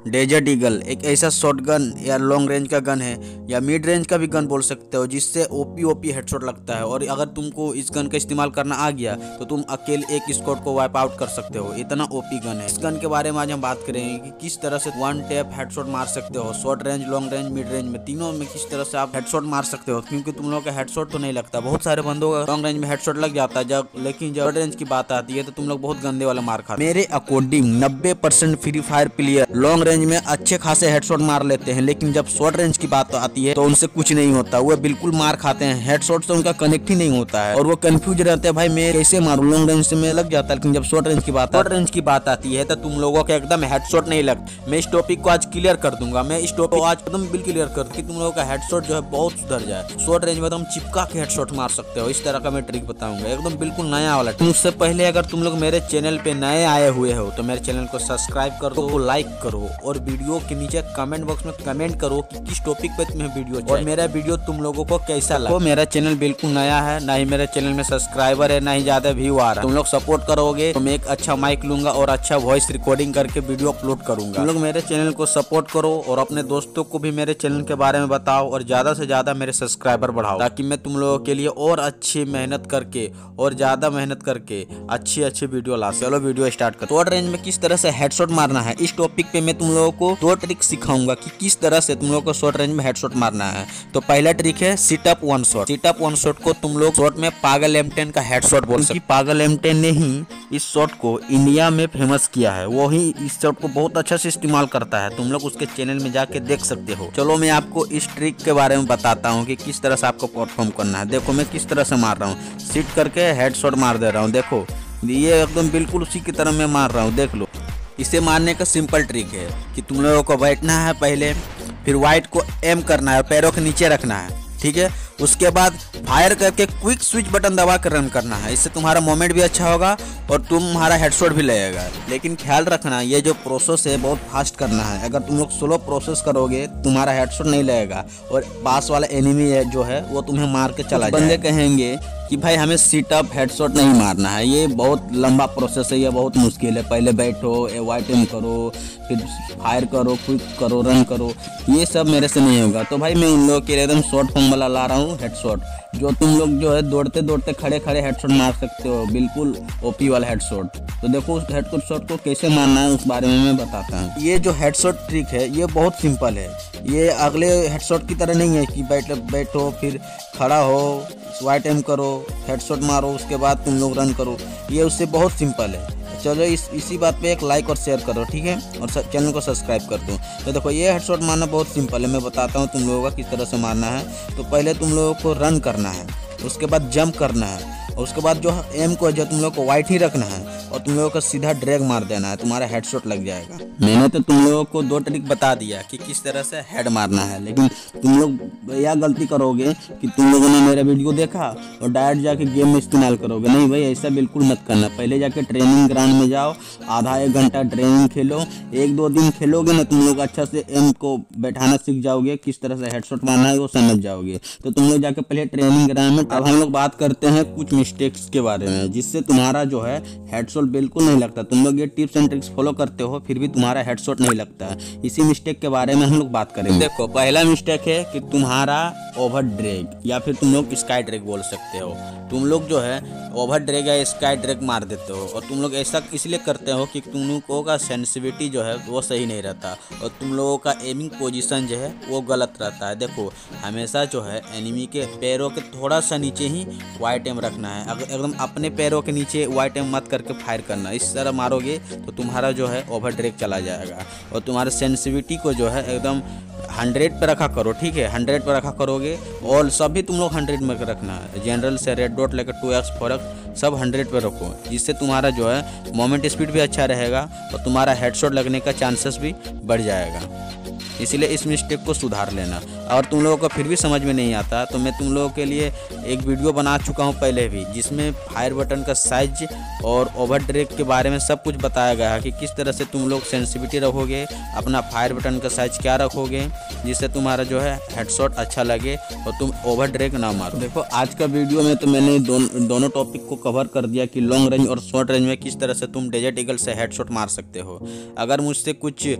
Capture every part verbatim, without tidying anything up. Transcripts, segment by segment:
Desert eagle एक ऐसा short gun या लॉन्ग रेंज का गन है या मिड रेंज का भी गन बोल सकते हो, जिससे ओपी ओपी हेडशॉट लगता है। और अगर तुमको इस गन का इस्तेमाल करना आ गया तो तुम अकेले एक स्क्वाड को वाइप आउट कर सकते हो। इतना ओपी गन है। इस गन के बारे में आज हम बात करेंगे कि किस तरह से वन टैप हेडशॉट मार सकते हो। Short range, long range, mid range में तीनों में किस तरह से आप हेडशॉट मार सकते हो, क्योंकि तुम लोगों का हेडशॉट तो नहीं लगता। बहुत सारे बंदों का लॉन्ग रेंज में हेडशॉट लग जाता है जब, लेकिन जब रेंज की बात आती है तो तुम लोग बहुत गंदे वाला मार खाते। मेरे अकॉर्डिंग नब्बे percent free fire player long range में अच्छे खासे हेडशॉट मार लेते हैं, लेकिन जब शॉर्ट रेंज की बात आती है तो उनसे कुछ नहीं होता। वो बिल्कुल मार खाते हैं, हेडशॉट से उनका कनेक्ट ही नहीं होता है और वो कंफ्यूज रहते हैं, भाई मैं कैसे मारूं, लॉन्ग रेंज से मैं लग जाता है। लेकिन जब शॉर्ट रेंज की बात शॉर्ट रेंज की बात आती है तो तुम लोगों का एकदम हेडशॉट नहीं लगता। मैं इस टॉपिक को आज क्लियर कर दूंगा। मैं इस टॉपिक को आज एकदम बिल्कुल क्लियर कर कि तुम लोगों का हेडशॉट जो है बहुत सुधर जाए। शॉर्ट रेंज में तुम चिपका के हेडशॉट मार सकते हो। इस तरह का मैं ट्रिक बताऊंगा, एकदम बिल्कुल नया वाला। उससे पहले अगर तुम लोग मेरे चैनल पे नए आए हुए हो तो मेरे चैनल को सब्सक्राइब कर दो, लाइक करो और वीडियो के नीचे कमेंट बॉक्स में कमेंट करो कि किस टॉपिक पे तुम्हें वीडियो चाहिए और मेरा वीडियो तुम लोगों को कैसा लगा। तो मेरा चैनल बिल्कुल नया है, ना ही मेरे चैनल में सब्सक्राइबर है, ना ही ज्यादा व्यू आ रहा है। तुम लोग सपोर्ट करोगे तो मैं एक अच्छा माइक लूंगा और अच्छा वॉइस रिकॉर्डिंग करके वीडियो अपलोड करूंगा। तुम लोग मेरे चैनल को सपोर्ट करो और अपने दोस्तों को भी मेरे चैनल के बारे में बताओ और ज्यादा से ज्यादा मेरे सब्सक्राइबर बढ़ाओ, ताकि मैं तुम लोगों के लिए और अच्छी मेहनत करके और ज्यादा मेहनत करके अच्छी अच्छी वीडियो ला। चलो वीडियो स्टार्ट कर। शॉर्ट रेंज में किस तरह से हेडशॉट मारना है, इस टॉपिक पे मैं तुम लोगों को दो ट्रिक सिखाऊंगा कि किस तरह से तुम लोगों को शॉर्ट रेंज में हेडशॉट मारना है। तो पहला ट्रिक है sit up one shot. Sit up one shot को तुम लोग शॉर्ट में पागल एम टेन का हेडशॉट बोल सकते। पागल एम टेन ने ही इस शॉट को इंडिया में फेमस किया है, वो ही इस शॉट को बहुत अच्छा से इस्तेमाल करता है। तुम लोग उसके चैनल में जाके देख सकते हो। चलो मैं आपको इस ट्रिक के बारे में बताता हूँ कि किस तरह से आपको परफॉर्म करना है। देखो मैं किस तरह से मार रहा हूँ, सिट करके हेडशॉट मार दे रहा हूँ। देखो ये एकदम बिल्कुल उसी की तरह मैं मार रहा हूँ, देख लो। इसे मारने का सिंपल ट्रिक है कि तुम लोगों को बैठना है पहले, फिर वाइट को एम करना है और पैरों के नीचे रखना है, ठीक है। उसके बाद फायर करके क्विक स्विच बटन दबा कर रन करना है। इससे तुम्हारा मोमेंट भी अच्छा होगा और तुम्हारा हेडशॉट भी लगेगा। लेकिन ख्याल रखना ये जो प्रोसेस है बहुत फास्ट करना है। अगर तुम लोग स्लो प्रोसेस करोगे तुम्हारा हेडशॉट नहीं लगेगा और पास वाला एनिमी है जो है वो तुम्हें मार के चला जाएगा। बंदे कहेंगे कि भाई हमें सीट अप हेडशॉट नहीं मारना है, ये बहुत लंबा प्रोसेस है, ये बहुत मुश्किल है। पहले बैठो, वाइट एम करो, फिर फायर करो, क्विक करो, रन करो, ये सब मेरे से नहीं होगा। तो भाई मैं उन लोगों के लिए एकदम शॉर्ट फॉर्म वाला ला रहा हूँ हेडशॉट, जो तुम लोग जो है दौड़ते दौड़ते खड़े खड़े हेडशॉट मार सकते हो, बिल्कुल ओपी वाला हेडशॉट। तो देखो उस हेडशॉट को कैसे मारना है उस बारे में मैं बताता हूँ। ये जो हेडशॉट ट्रिक है ये बहुत सिंपल है। ये अगले हेडशॉट की तरह नहीं है कि बैठ बैठो फिर खड़ा हो, वाइट एम करो, हेडशॉट मारो, उसके बाद तुम लोग रन करो। ये उससे बहुत सिंपल है। चलो इस इसी बात पे एक लाइक और शेयर करो, ठीक है, और चैनल को सब्सक्राइब कर दो। तो देखो ये हेडशॉट मारना बहुत सिंपल है, मैं बताता हूँ तुम लोगों का किस तरह से मारना है। तो पहले तुम लोगों को रन करना है, उसके बाद जंप करना है, और उसके बाद जो एम को जो तुम लोग को वाइट ही रखना है और तुम लोगों को सीधा ड्रैग मार देना है, तुम्हारा हेडशॉट लग जाएगा। मैंने तो तुम लोगों को दो ट्रिक बता दिया कि किस तरह से हेड मारना है, लेकिन तुम लोग यह गलती करोगे कि तुम लोगों ने मेरा वीडियो देखा और डायरेक्ट जाके गेम में इस्तेमाल करोगे। नहीं भाई, ऐसा बिल्कुल मत करना। पहले जाके ट्रेनिंग ग्राउंड में जाओ, आधा एक घंटा ट्रेनिंग खेलो, एक दो दिन खेलोगे ना तुम लोग अच्छा से एम को बैठाना सीख जाओगे, किस तरह से हेडशॉट मारना है वो समझ जाओगे। तो तुम लोग जाके पहले ट्रेनिंग ग्राउंड में। अब हम लोग बात करते हैं कुछ मिस्टेक्स के बारे में जिससे तुम्हारा जो है हेडशॉट बिल्कुल नहीं लगता। तुम लोग ये टिप्स एंड ट्रिक्स फॉलो करते हो फिर भी तुम्हारा हेडशॉट नहीं लगता है। इसी मिस्टेक के बारे में हम लोग बात करेंगे। देखो पहला मिस्टेक है कि तुम्हारा ओवर ड्रैग या फिर तुम लोग स्काई ड्रैग बोल सकते हो। तुम लोग जो है ओवर ड्रैग या स्काई ड्रैग मार देते हो और तुम लोग ऐसा इसलिए करते हो कि तुम लोगों का सेंसिटिविटी जो है वो सही नहीं रहता और तुम लोगों का एमिंग पोजीशन जो है वो गलत रहता है। देखो हमेशा जो है एनिमी के पैरों के थोड़ा सा नीचे ही वाइट एम रखना है, अगर एकदम अपने पैरों के नीचे वाइट एम मत करके फायर करना। इस तरह मारोगे तो तुम्हारा जो है ओवर ड्रैग चला जाएगा और तुम्हारे सेंसिटिविटी को जो है एकदम हंड्रेड पे रखा करो, ठीक है, हंड्रेड पे रखा करोगे और सभी तुम लोग हंड्रेड में रखना है। जनरल से रेड डॉट लेकर टू एक्स फोर एक्स सब हंड्रेड पे रखो, जिससे तुम्हारा जो है मोमेंट स्पीड भी अच्छा रहेगा और तुम्हारा हेडशॉट लगने का चांसेस भी बढ़ जाएगा। इसलिए इस मिस्टेक को सुधार लेना। और तुम लोगों को फिर भी समझ में नहीं आता तो मैं तुम लोगों के लिए एक वीडियो बना चुका हूं पहले भी, जिसमें फायर बटन का साइज और ओवर ड्रैग के बारे में सब कुछ बताया गया है कि किस तरह से तुम लोग सेंसिटिविटी रखोगे, अपना फायर बटन का साइज क्या रखोगे जिससे तुम्हारा जो है हेडशॉट अच्छा लगे और तुम ओवर ड्रैग ना मारो। देखो आज का वीडियो में तो मैंने दोन, दोनों टॉपिक को कवर कर दिया कि लॉन्ग रेंज और शॉर्ट रेंज में किस तरह से तुम डेजर्ट ईगल से हेडशॉट मार सकते हो। अगर मुझसे कुछ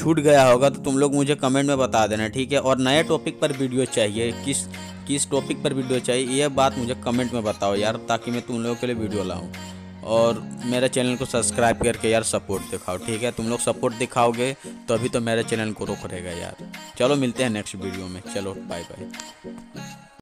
छूट गया होगा तो तुम लोग मुझे कमेंट में बता देना, ठीक है। और नए टॉपिक पर वीडियो चाहिए, किस किस टॉपिक पर वीडियो चाहिए ये बात मुझे कमेंट में बताओ यार, ताकि मैं तुम लोगों के लिए वीडियो लाऊं। और मेरे चैनल को सब्सक्राइब करके यार सपोर्ट दिखाओ, ठीक है। तुम लोग सपोर्ट दिखाओगे तो अभी तो मेरे चैनल को रोक रहेगा यार। चलो मिलते हैं नेक्स्ट वीडियो में, चलो बाय बाय।